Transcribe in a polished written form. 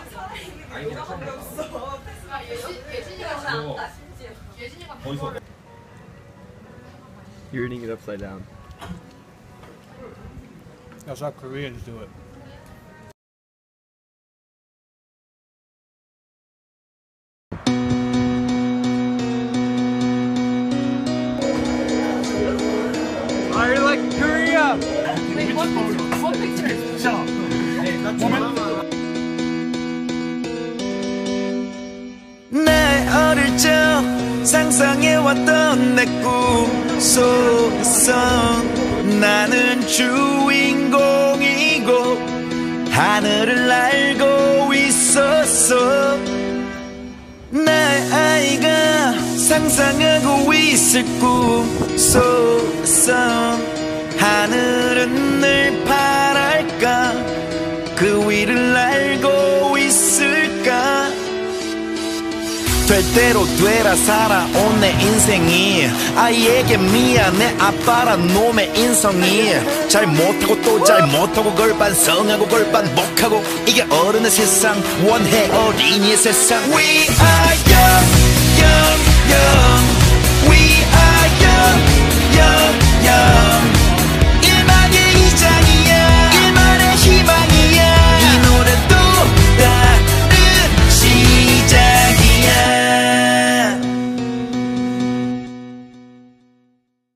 You're eating it upside down. That's how Koreans do it. I really like Korea! Wait, what picture? 내 어릴 적 상상해왔던 내 꿈 속에서 나는 주인공이고 하늘을 날고 있었어. 내 아이가 상상하고 있을 꿈 속에서 하늘은 늘 파랄까 그 위를 날고 있을까. 될 대로 되라 살아온 내 인생이 아이에게 미안해 아빠란 놈의 인성이 잘 못하고 또 잘 못하고 그걸 반성하고 그걸 반복하고 이게 어른의 세상 원해 어린이의 세상. We are young, young, young. We are young, young, young.